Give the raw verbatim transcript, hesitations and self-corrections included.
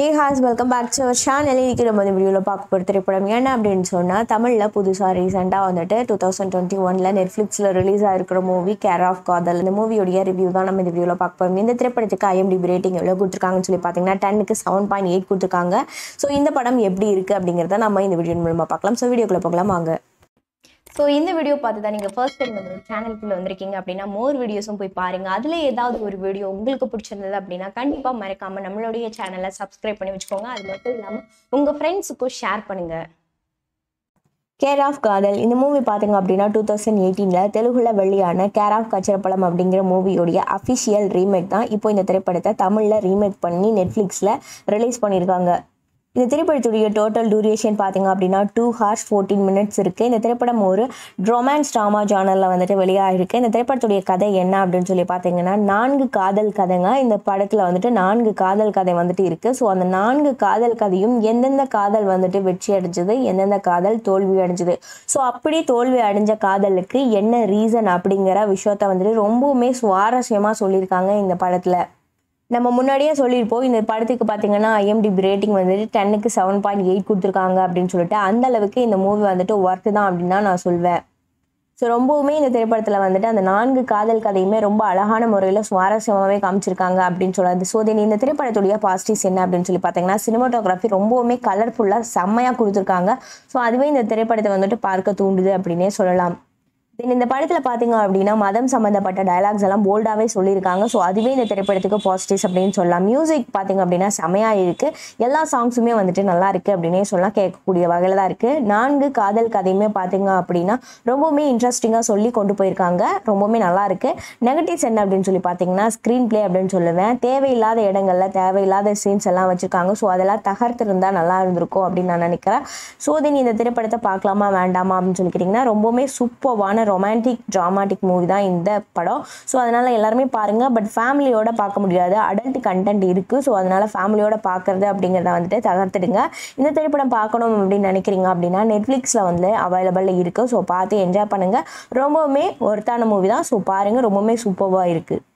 Hey guys, welcome back to our channel. இன்னைக்கு நம்ம இந்த வீடியோல பார்க்க போற திரைப்படம் என்ன அப்படினு சொன்னா தமிழ்ல புதுசா ரீசன்ட்டா வந்துட்டு twenty twenty-one ல Netflixல ரிலீஸ் ஆயிருக்கிற மூவி கேர் ஆஃப் காதல். இந்த மூவியோட ரிவ்யூ தான் நம்ம இந்த வீடியோல பார்க்க போறோம். இந்த திரைப்படத்துக்கு I M D B rating எவ்வளவு கொடுத்திருக்காங்கன்னு சொல்லி பாத்தீங்கன்னா ten க்கு seven point eight கொடுத்திருக்காங்க. சோ இந்த படம் எப்படி இருக்கு அப்படிங்கறத நம்ம இந்த வீடியோ மூலமா பார்க்கலாம். சோ வீடியோக்குள்ள போகலாம் வாங்க. So இந்த வீடியோ பார்த்து தான் நீங்கள் ஃபர்ஸ்ட் டைம் நம்ம சேனலுக்குள்ளே வந்திருக்கீங்க அப்படின்னா மோர் வீடியோஸும் போய் பாருங்கள். அதில் ஏதாவது ஒரு வீடியோ உங்களுக்கு பிடிச்சிருந்தது அப்படின்னா கண்டிப்பாக மறக்காமல் நம்மளுடைய சேனலை சப்ஸ்கிரைப் பண்ணி வச்சுக்கோங்க. அது மட்டும் இல்லாமல் உங்கள் ஃப்ரெண்ட்ஸுக்கும் ஷேர் பண்ணுங்கள். கேர் ஆஃப் காதல் இந்த மூவி பார்த்தீங்க அப்படின்னா டூ தௌசண்ட் எயிட்டீனில் தெலுங்குல வெளியான கேர் ஆஃப் கச்சரப்பழம் அப்படிங்கிற மூவியோடைய அஃபிஷியல் ரீமேக் தான் இப்போ இந்த திரைப்படத்தை தமிழில் ரீமேக் பண்ணி நெட்ஃப்ளிக்ஸில் ரிலீஸ் பண்ணியிருக்காங்க. இந்த திரைப்படத்துடைய டோட்டல் டூரேஷன் பார்த்தீங்க அப்படின்னா டூ ஹார்ஸ் ஃபோர்டீன் மினிட்ஸ் இருக்குது. இந்த திரைப்படம் ஒரு ரொமான்ஸ் ட்ராமா ஜானரில் வந்துட்டு வெளியாகிருக்கு. இந்த திரைப்படத்துடைய கதை என்ன அப்படின்னு சொல்லி பார்த்தீங்கன்னா நான்கு காதல் கதைங்க இந்த படத்தில் வந்துட்டு நான்கு காதல் கதை வந்துட்டு இருக்குது. ஸோ அந்த நான்கு காதல் கதையும் எந்தெந்த காதல் வந்துட்டு வெற்றி அடைஞ்சது, எந்தெந்த காதல் தோல்வி அடைஞ்சது, ஸோ அப்படி தோல்வி அடைஞ்ச காதலுக்கு என்ன ரீசன் அப்படிங்கிற விஷயத்த வந்துட்டு ரொம்பவுமே சுவாரஸ்யமாக சொல்லியிருக்காங்க இந்த படத்தில். நம்ம முன்னாடியே சொல்லியிருப்போம் இந்த படத்துக்கு பார்த்தீங்கன்னா I M D B rating வந்துட்டு டென்னுக்கு செவன் பாயிண்ட் எயிட் கொடுத்துருக்காங்க அப்படின்னு சொல்லிட்டு அந்த அளவுக்கு இந்த மூவி வந்துட்டு ஒர்த்து தான் அப்படின்னு தான் நான் சொல்வேன். ஸோ ரொம்பவுமே இந்த திரைப்படத்தில் வந்துட்டு அந்த நான்கு காதல் கதையுமே ரொம்ப அழகான முறையில் சுவாரஸ்யமாகவே காமிச்சிருக்காங்க அப்படின்னு சொல்லாது. ஸோ தென் இந்த திரைப்படத்துடைய பாசிட்டிவ்ஸ் என்ன அப்படின்னு சொல்லி பார்த்தீங்கன்னா சினிமாட்டோகிராஃபி ரொம்பவுமே கலர்ஃபுல்லாக செம்மையாக கொடுத்துருக்காங்க. ஸோ அதுவே இந்த திரைப்படத்தை வந்துட்டு பார்க்க தூண்டுது அப்படின்னே சொல்லலாம். தென் இந்த படத்தில் பார்த்தீங்க அப்படின்னா மதம் சம்மந்தப்பட்ட டயலாக்ஸ் எல்லாம் போல்டாகவே சொல்லியிருக்காங்க. ஸோ அதுவே இந்த திரைப்படத்துக்கு பாசிட்டிவ்ஸ் அப்படின்னு சொல்லலாம். மியூசிக் பார்த்தீங்க அப்படின்னா செமையாக இருக்குது. எல்லா சாங்ஸுமே வந்துட்டு நல்லா இருக்குது அப்படின்னே சொல்லலாம். கேட்கக்கூடிய வகையில் தான் இருக்குது. நான்கு காதல் கதையுமே பார்த்தீங்க அப்படின்னா ரொம்பவுமே இன்ட்ரெஸ்டிங்காக சொல்லி கொண்டு போயிருக்காங்க. ரொம்பவுமே நல்லா இருக்குது. நெகட்டிவ்ஸ் என்ன அப்படின்னு சொல்லி பார்த்தீங்கன்னா ஸ்க்ரீன் பிளே அப்படின்னு சொல்லுவேன். தேவையில்லாத இடங்களில் தேவையில்லாத சீன்ஸ் எல்லாம் வச்சுருக்காங்க. ஸோ அதெல்லாம் தகர்த்திருந்தால் நல்லா இருந்திருக்கும் அப்படின்னு நான் நினைக்கிறேன். ஸோ தென் இந்த திரைப்படத்தை பார்க்கலாமா வேண்டாமா அப்படின்னு சொல்லி கேட்டிங்கன்னா ரொம்பவுமே சூப்பர்வான ரொமான்டிக் ட்ராமாட்டிக் மூவி தான் இந்த படம். ஸோ அதனால் எல்லாருமே பாருங்கள். பட் ஃபேமிலியோட பார்க்க முடியாது, அடல்ட் கண்டென்ட் இருக்குது. ஸோ அதனால் ஃபேமிலியோட பார்க்குறது அப்படிங்கிறத வந்துட்டு தகர்த்துடுங்க. இந்த திரைப்படம் பார்க்கணும் அப்படின்னு நினைக்கிறீங்க அப்படின்னா நெட்ஃப்ளிக்ஸில் வந்து அவைலபிள் இருக்குது. ஸோ பார்த்து என்ஜாய் பண்ணுங்கள். ரொம்பவுமே ஒர்த்தான மூவி தான். ஸோ பாருங்கள், ரொம்பவுமே சூப்பர்வாக இருக்குது.